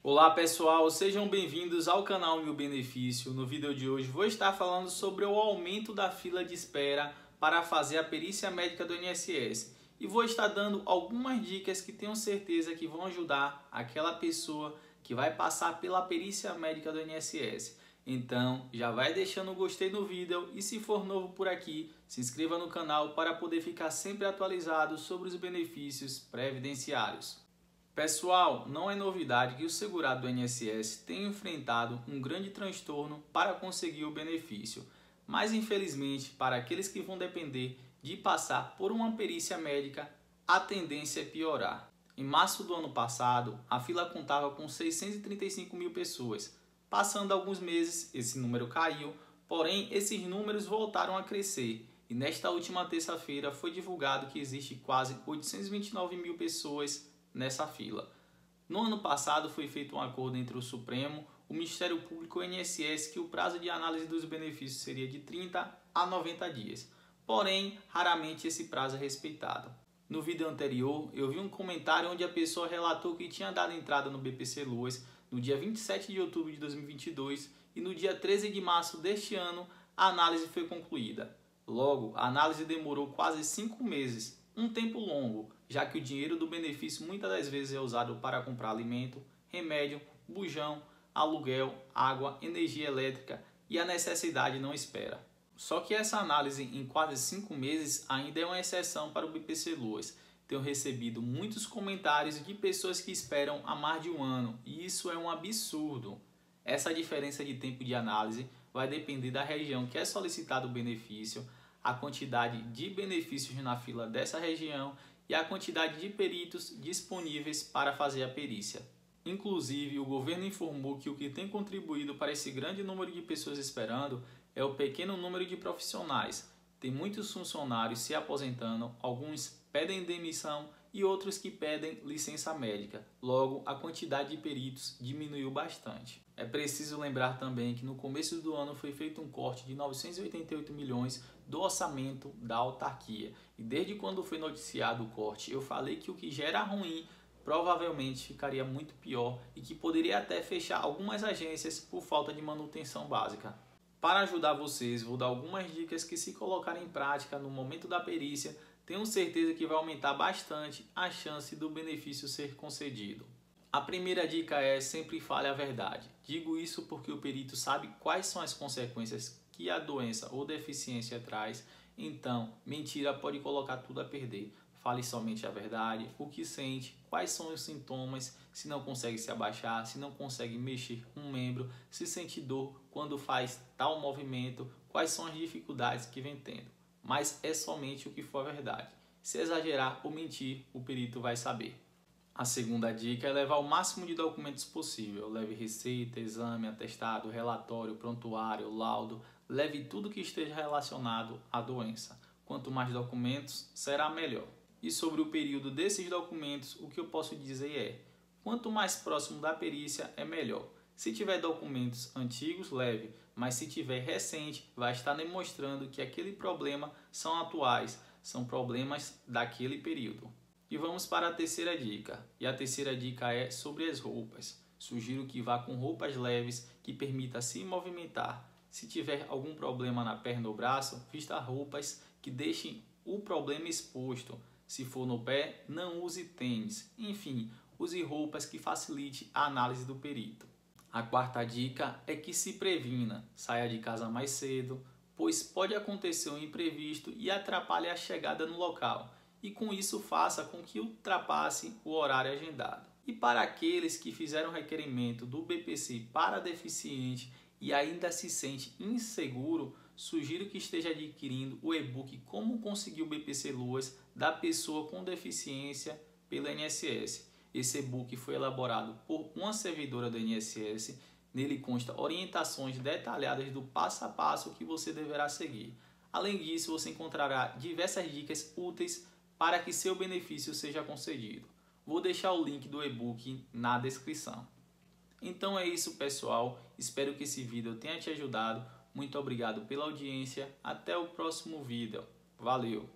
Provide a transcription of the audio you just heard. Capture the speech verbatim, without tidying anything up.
Olá pessoal, sejam bem-vindos ao canal Meu Benefício. No vídeo de hoje vou estar falando sobre o aumento da fila de espera para fazer a perícia médica do I N S S. E vou estar dando algumas dicas que tenho certeza que vão ajudar aquela pessoa que vai passar pela perícia médica do I N S S. Então já vai deixando o gostei no vídeo e se for novo por aqui, se inscreva no canal para poder ficar sempre atualizado sobre os benefícios previdenciários. Pessoal, não é novidade que o segurado do I N S S tenha enfrentado um grande transtorno para conseguir o benefício, mas infelizmente para aqueles que vão depender de passar por uma perícia médica, a tendência é piorar. Em março do ano passado, a fila contava com seiscentos e trinta e cinco mil pessoas. Passando alguns meses, esse número caiu, porém esses números voltaram a crescer e nesta última terça-feira foi divulgado que existe quase oitocentos e vinte e nove mil pessoas nessa fila. No ano passado foi feito um acordo entre o Supremo, o Ministério Público e o I N S S que o prazo de análise dos benefícios seria de trinta a noventa dias. Porém, raramente esse prazo é respeitado. No vídeo anterior, eu vi um comentário onde a pessoa relatou que tinha dado entrada no B P C Loas no dia vinte e sete de outubro de dois mil e vinte e dois e no dia treze de março deste ano a análise foi concluída. Logo, a análise demorou quase cinco meses, um tempo longo, já que o dinheiro do benefício muitas das vezes é usado para comprar alimento, remédio, bujão, aluguel, água, energia elétrica e a necessidade não espera. Só que essa análise em quase cinco meses ainda é uma exceção para o B P C Loas. Tenho recebido muitos comentários de pessoas que esperam há mais de um ano e isso é um absurdo. Essa diferença de tempo de análise vai depender da região que é solicitado o benefício, a quantidade de benefícios na fila dessa região e a quantidade de peritos disponíveis para fazer a perícia. Inclusive, o governo informou que o que tem contribuído para esse grande número de pessoas esperando é o pequeno número de profissionais. Tem muitos funcionários se aposentando, alguns pedem demissão e outros que pedem licença médica. Logo, a quantidade de peritos diminuiu bastante. É preciso lembrar também que no começo do ano foi feito um corte de novecentos e oitenta e oito milhões do orçamento da autarquia. E desde quando foi noticiado o corte, eu falei que o que já era ruim provavelmente ficaria muito pior e que poderia até fechar algumas agências por falta de manutenção básica. Para ajudar vocês, vou dar algumas dicas que, se colocarem em prática no momento da perícia, tenho certeza que vai aumentar bastante a chance do benefício ser concedido. A primeira dica é: sempre fale a verdade. Digo isso porque o perito sabe quais são as consequências que a doença ou deficiência traz, então mentira pode colocar tudo a perder. Fale somente a verdade, o que sente, quais são os sintomas, se não consegue se abaixar, se não consegue mexer um membro, se sente dor quando faz tal movimento, quais são as dificuldades que vem tendo. Mas é somente o que for a verdade. Se exagerar ou mentir, o perito vai saber. A segunda dica é levar o máximo de documentos possível. Leve receita, exame, atestado, relatório, prontuário, laudo. Leve tudo que esteja relacionado à doença. Quanto mais documentos, será melhor. E sobre o período desses documentos, o que eu posso dizer é: quanto mais próximo da perícia, é melhor. Se tiver documentos antigos, leve, mas se tiver recente, vai estar demonstrando que aquele problema são atuais, são problemas daquele período. E vamos para a terceira dica. E a terceira dica é sobre as roupas. Sugiro que vá com roupas leves que permita se movimentar. Se tiver algum problema na perna ou braço, vista roupas que deixem o problema exposto. Se for no pé, não use tênis. Enfim, use roupas que facilite a análise do perito. A quarta dica é que se previna. Saia de casa mais cedo, pois pode acontecer um imprevisto e atrapalhe a chegada no local. E com isso faça com que ultrapasse o horário agendado. E para aqueles que fizeram requerimento do B P C para deficiente e ainda se sente inseguro, sugiro que esteja adquirindo o e-book Como Conseguir o B P C Loas da pessoa com deficiência pelo I N S S. Esse e-book foi elaborado por uma servidora do I N S S. Nele consta orientações detalhadas do passo a passo que você deverá seguir. Além disso, você encontrará diversas dicas úteis para que seu benefício seja concedido. Vou deixar o link do e-book na descrição. Então é isso, pessoal. Espero que esse vídeo tenha te ajudado. Muito obrigado pela audiência. Até o próximo vídeo. Valeu!